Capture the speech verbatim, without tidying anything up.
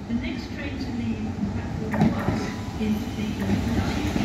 The next train to leave platform one is the